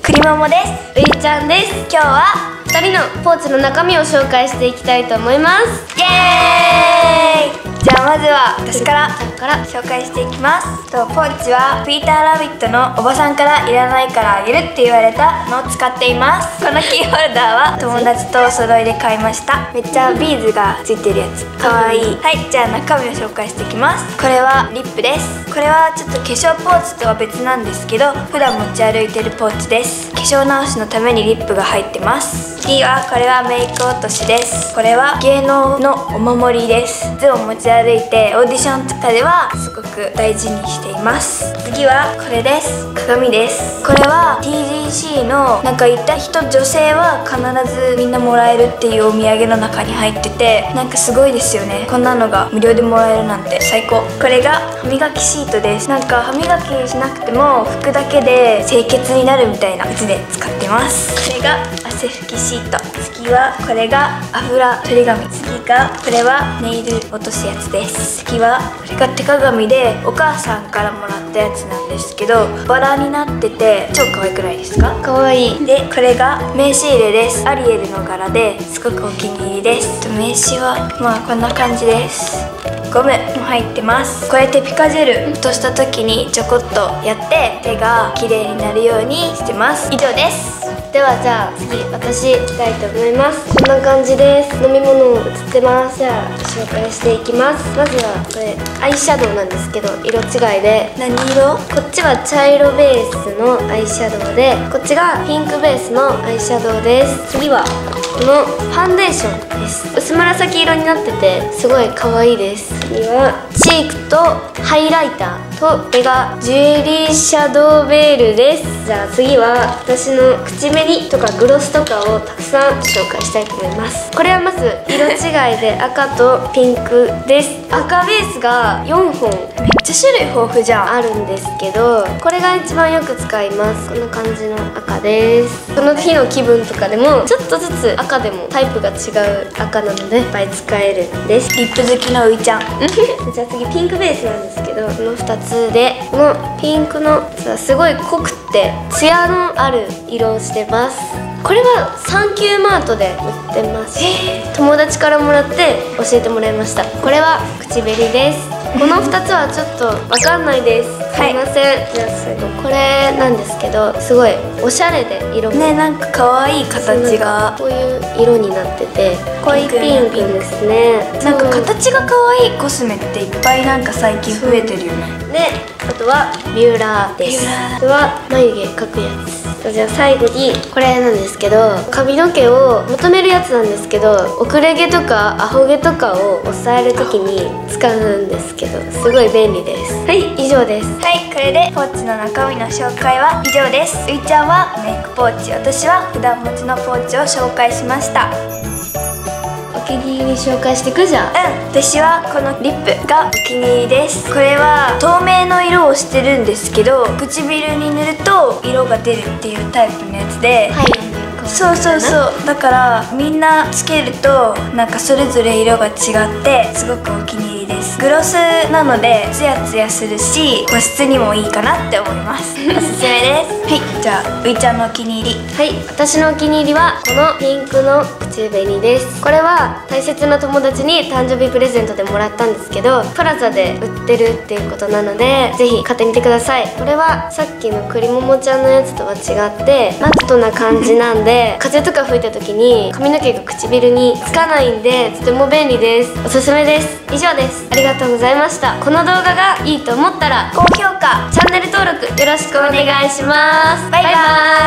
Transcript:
くりももです。ういちゃんです。今日は2人のポーチの中身を紹介していきたいと思います。イエーイ。じゃあまずは私から紹介していきます。ポーチはピーターラビットのおばさんからいらないからあげるって言われたのを使っています。このキーホルダーは友達とお揃いで買いました。めっちゃビーズがついてるやつ、かわいい。はい、じゃあ中身を紹介していきます。これはリップです。これはちょっと化粧ポーチとは別なんですけど、普段持ち歩いてるポーチです。化粧直しのためにリップが入ってます。次はこれはメイク落としです。これは芸能のお守りです。図を持ち歩いてオーディションとかではすごく大事にしています。次はこれです。鏡です。これは TGC のなんか行った人、女性は必ずみんなもらえるっていうお土産の中に入ってて、なんかすごいですよね。こんなのが無料でもらえるなんて最高。これが歯磨きシートです。なんか歯磨きしなくても拭くだけで清潔になるみたいなやつで使ってます。これが汗拭きシート。次はこれが油取り紙。次がこれはネイル落とすやつです。次はこれが手鏡でお母さんからもらったやつなんですけど、バラになってて超可愛くないですか？可愛い。でこれが名刺入れです。アリエルの柄ですごくお気に入りです。名刺はまあこんな感じです。ゴムも入ってます。こうやってピカジェル落とした時にちょこっとやって手が綺麗になるようにしてます。以上です。ではじゃあ次私いきたいと思います。こんな感じです。飲み物映ってます。じゃあ紹介していきます。まずはこれアイシャドウなんですけど、色違いで何色？こっちは茶色ベースのアイシャドウで、こっちがピンクベースのアイシャドウです。次はこのファンデーションです。薄紫色になっててすごい可愛いです。次はチークとハイライターと、これがジュエリーシャドウベールです。じゃあ次は私の口紅とかグロスとかをたくさん紹介したいと思います。これはまず色違いで赤とピンクです。赤ベースが4本、めっちゃ種類豊富じゃん。あるんですけど、これが一番よく使います。こんな感じの赤です。その日の気分とかでもちょっとずつ赤でもタイプが違う赤なのでいっぱい使えるんです。リップ好きのういちゃんじゃあ次ピンクベースなんですけど、この2つで、このピンクのすごい濃くてツヤのある色をしてます。これはサンキューマートで売ってます。友達からもらって教えてもらいました。これは口紅です。この2つはちょっとわかんないです。すいません。じゃあ最後これなんですけど、すごいおしゃれで色もね、なんか可愛い形がこういう色になってて、濃いピンクですね。なんか形が可愛いコスメっていっぱいなんか最近増えてるよね。であとはビューラーです。あとは眉毛描くやつ。じゃあ最後にこれなんですけど、髪の毛をまとめるやつなんですけど、遅れ毛とかアホ毛とかを抑える時に使うんですけど、すごい便利です。はい、以上です。はい、これでポーチの中身の紹介は以上です。ういちゃんはメイクポーチ、私は普段持ちのポーチを紹介しました。お気に入り紹介してくじゃん。私はこのリップがお気に入りです。これは透明の色をしてるんですけど、唇に塗ると色が出るっていうタイプのやつで、そうそうそう、だからみんなつけるとなんかそれぞれ色が違ってすごくお気に入りです。グロスなのでツヤツヤするし、保湿にもいいかなって思いますおすすめです。はい、じゃあういちゃんのお気に入り。はい、私のお気に入りはこのピンクの口紅です。これは大切な友達に誕生日プレゼントでもらったんですけど、プラザで売ってるっていうことなのでぜひ買ってみてください。これはさっきのくりももちゃんのやつとは違ってマットな感じなんで風とか吹いた時に髪の毛が唇につかないんでとても便利です。おすすめです。以上です。ありがとうございました。この動画がいいと思ったら高評価、チャンネル登録よろしくお願いします。バイバーイ。